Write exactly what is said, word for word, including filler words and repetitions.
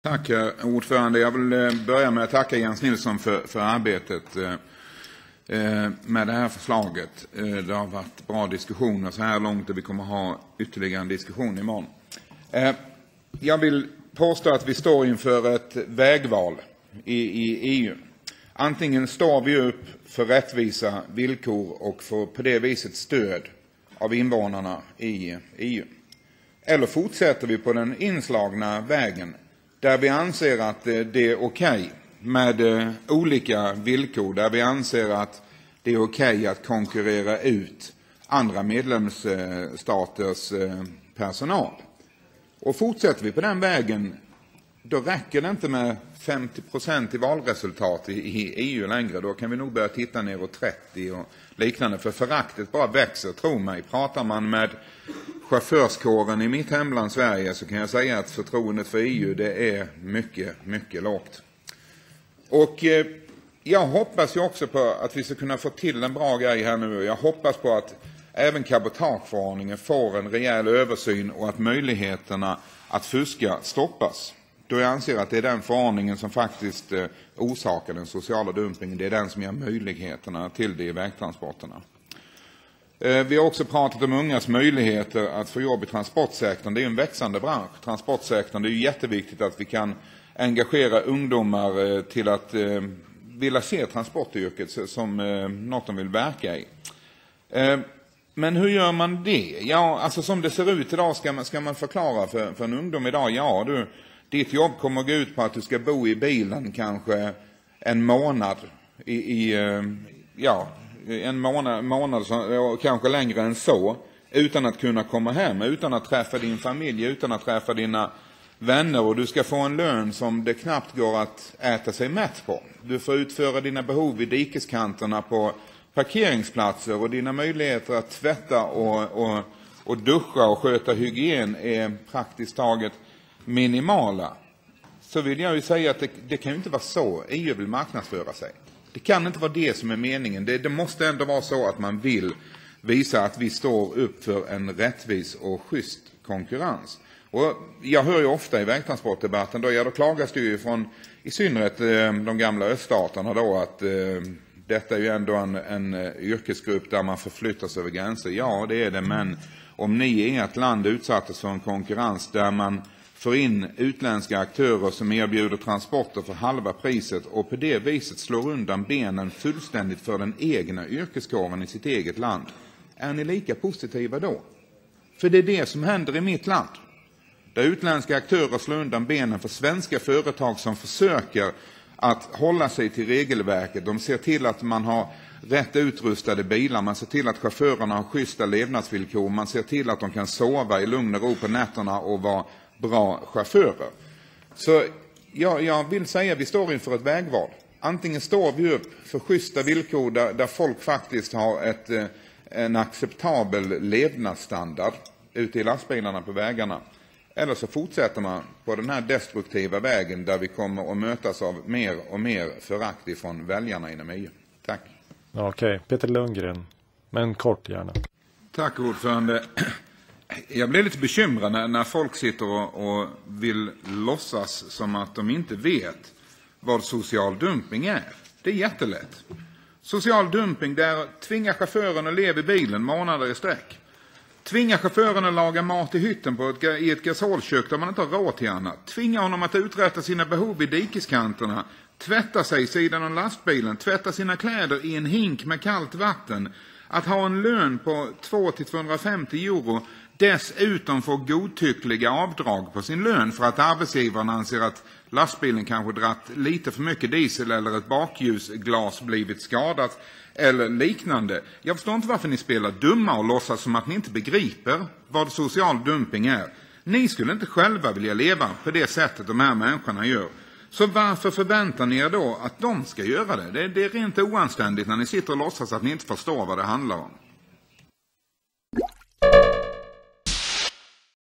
Tack ordförande. Jag vill börja med att tacka Jens Nilsson för, för arbetet med det här förslaget. Det har varit bra diskussioner så här långt och vi kommer ha ytterligare en diskussion imorgon. Jag vill påstå att vi står inför ett vägval i, i E U. Antingen står vi upp för rättvisa villkor och får på det viset stöd av invånarna i E U. Eller fortsätter vi på den inslagna vägen där vi anser att det är okej med olika villkor, där vi anser att det är okej att konkurrera ut andra medlemsstaters personal. Och fortsätter vi på den vägen, då räcker det inte med femtio procent i valresultat i E U längre. Då kan vi nog börja titta ner åt trettio och liknande, för föraktet bara växer, tro mig. Pratar man med chaufförskåren i mitt hemland Sverige så kan jag säga att förtroendet för E U det är mycket, mycket lågt. Och eh, jag hoppas ju också på att vi ska kunna få till en bra grej här nu. Jag hoppas på att även cabotageförordningen får en rejäl översyn och att möjligheterna att fuska stoppas. Då jag anser att det är den förordningen som faktiskt eh, orsakar den sociala dumpingen. Det är den som ger möjligheterna till det i vägtransporterna. Eh, vi har också pratat om ungas möjligheter att få jobb i transportsektorn. Det är en växande bransch. Transportsektorn, det är ju jätteviktigt att vi kan engagera ungdomar eh, till att eh, vilja se transportyrket som eh, något de vill verka i. Eh, Men hur gör man det? Ja, alltså som det ser ut idag ska man, ska man förklara för, för en ungdom idag. Ja, du, ditt jobb kommer att gå ut på att du ska bo i bilen kanske en månad. I, i, ja, en månad, månad kanske längre än så. Utan att kunna komma hem, utan att träffa din familj, utan att träffa dina vänner. Och du ska få en lön som det knappt går att äta sig mätt på. Du får utföra dina behov i dikeskanterna på parkeringsplatser, och dina möjligheter att tvätta och, och, och duscha och sköta hygien är praktiskt taget minimala. Så vill jag ju säga att det, det kan ju inte vara så E U vill marknadsföra sig. Det kan inte vara det som är meningen. Det, det måste ändå vara så att man vill visa att vi står upp för en rättvis och schysst konkurrens. Och jag hör ju ofta i vägtransportdebatten då, ja, då klagas det ju från i synnerhet de gamla öststaterna då att detta är ju ändå en, en yrkesgrupp där man förflyttas över gränser. Ja, det är det, men om ni i ett land utsattes för en konkurrens där man får in utländska aktörer som erbjuder transporter för halva priset och på det viset slår undan benen fullständigt för den egna yrkeskåren i sitt eget land, är ni lika positiva då? För det är det som händer i mitt land. Där utländska aktörer slår undan benen för svenska företag som försöker att hålla sig till regelverket. De ser till att man har rätt utrustade bilar. Man ser till att chaufförerna har schyssta levnadsvillkor. Man ser till att de kan sova i lugn och ro på nätterna och vara bra chaufförer. Så ja, jag vill säga att vi står inför ett vägval. Antingen står vi upp för schyssta villkor där, där folk faktiskt har ett, en acceptabel levnadsstandard ute i lastbilarna på vägarna. Eller så fortsätter man på den här destruktiva vägen där vi kommer att mötas av mer och mer förakt ifrån väljarna inom E U. Tack. Okej, okay. Peter Lundgren. Men kort gärna. Tack ordförande. Jag blir lite bekymrad när, när folk sitter och, och vill låtsas som att de inte vet vad social dumping är. Det är jättelätt. Social dumping, där tvingar chauffören att leva i bilen månader i sträck. Tvinga chauffören att laga mat i hytten på ett, i ett gasolkök där man inte har råd till annat. Tvinga honom att uträtta sina behov i dikeskanterna. Tvätta sig sidan av lastbilen. Tvätta sina kläder i en hink med kallt vatten. Att ha en lön på två till tvåhundrafemtio euro. Dessutom få godtyckliga avdrag på sin lön för att arbetsgivaren anser att lastbilen kanske dratt lite för mycket diesel eller ett bakljusglas blivit skadat eller liknande. Jag förstår inte varför ni spelar dumma och låtsas som att ni inte begriper vad social dumping är. Ni skulle inte själva vilja leva på det sättet de här människorna gör. Så varför förväntar ni er då att de ska göra det? Det är, det är rent oanständigt när ni sitter och låtsas att ni inte förstår vad det handlar om.